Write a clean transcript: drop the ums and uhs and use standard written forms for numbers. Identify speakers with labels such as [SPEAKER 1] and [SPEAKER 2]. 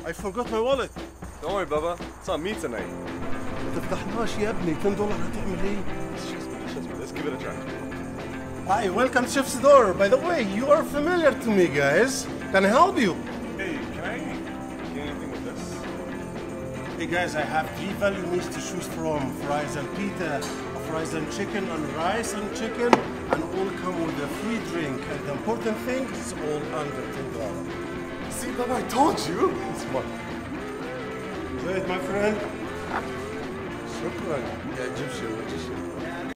[SPEAKER 1] I forgot my wallet.
[SPEAKER 2] Don't worry, Bubba. It's on me tonight.
[SPEAKER 1] ما تفتحناش يا ابني. $10 هتعمل ايه؟
[SPEAKER 2] Trust me. Let's give it a try.
[SPEAKER 1] Hi, welcome to Chef's Door. By the way, you are familiar to me, guys. Can I help you?
[SPEAKER 2] Hey, can I get anything with this?
[SPEAKER 1] Hey guys, I have 3 value meals to choose from. Fries and pita, fries and chicken, and rice and chicken, and all come with a free drink. And the important thing is all under $10.
[SPEAKER 2] See, Bubba, I told you. It's fun.
[SPEAKER 1] Enjoy it, my friend.
[SPEAKER 2] Shukran. Yeah, Egyptian magician.